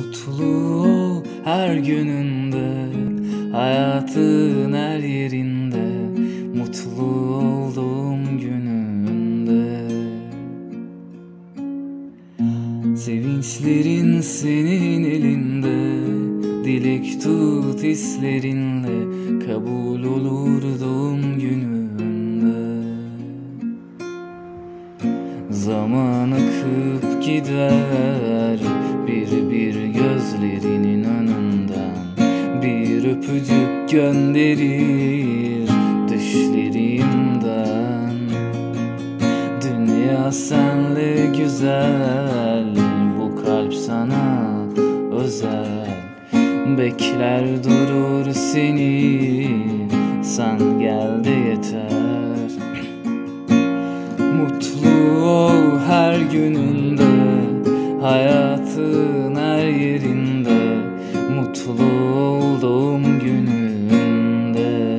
Mutlu ol her gününde, hayatın her yerinde. Mutlu ol doğum gününde. Sevinçlerin senin elinde, dilek tut hislerinle. Kabul olur doğum gününde. Zaman akıp gider, bir bir gözlerinin önünden. Bir öpücük gönderir düşlerimden. Dünya senle güzel, bu kalp sana özel. Bekler durur seni, sen gel de yeter. Mutlu ol her gününde, hayatın her yerinde. Mutlu ol doğum gününde.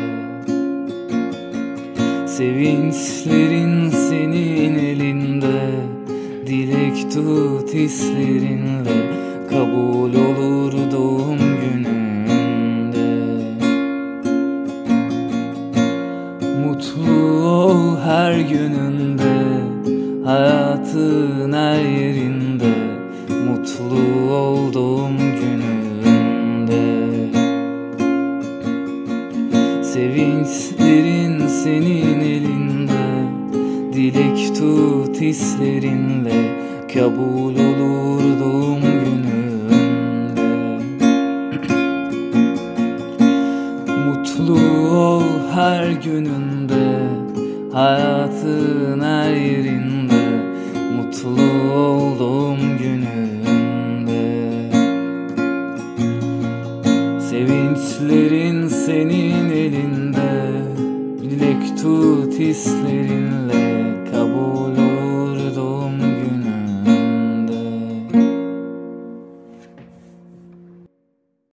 Sevinçlerin senin elinde, dilek tut hislerinle. Kabul olur doğum gününde. Mutlu ol her gününde, hayatın her yerinde. Mutlu ol doğum gününde. Sevinçlerin senin elinde, dilek tut hislerinle. Kabul olur doğum gününde. Mutlu ol her gününde, hayatın her yerinde. Mutlu ol doğum gününde. Sevinçlerin senin elinde, dilek tut hislerinle. Kabul